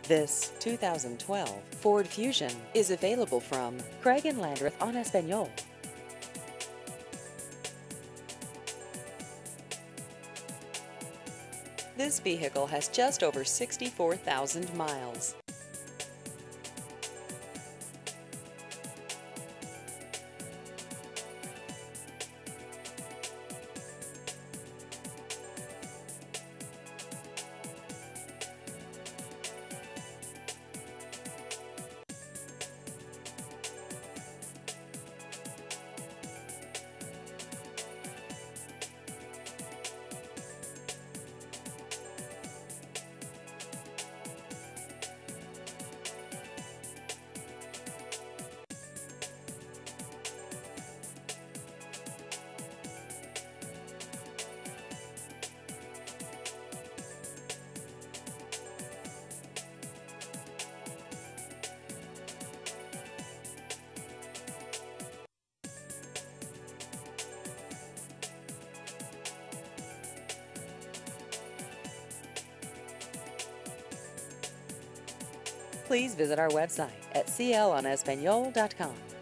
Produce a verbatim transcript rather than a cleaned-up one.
This two thousand twelve Ford Fusion is available from Craig and Landreth on Espanol. This vehicle has just over sixty-four thousand miles. Please visit our website at c l on espanol dot com.